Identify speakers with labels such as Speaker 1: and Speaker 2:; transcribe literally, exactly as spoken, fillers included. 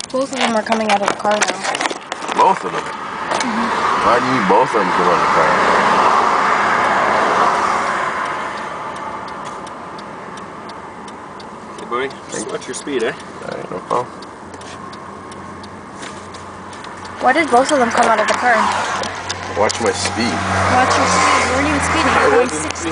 Speaker 1: Both of them are coming out of the car now.
Speaker 2: Both of them?
Speaker 1: Mm-hmm.
Speaker 2: Why do you mean both of them come out of the car?
Speaker 3: Hey, buddy, just watch your speed, eh?
Speaker 2: Alright, no problem.
Speaker 1: Why did both of them come out of the car?
Speaker 2: Watch my speed.
Speaker 1: Watch your speed. You weren't even speeding. You were going sixty.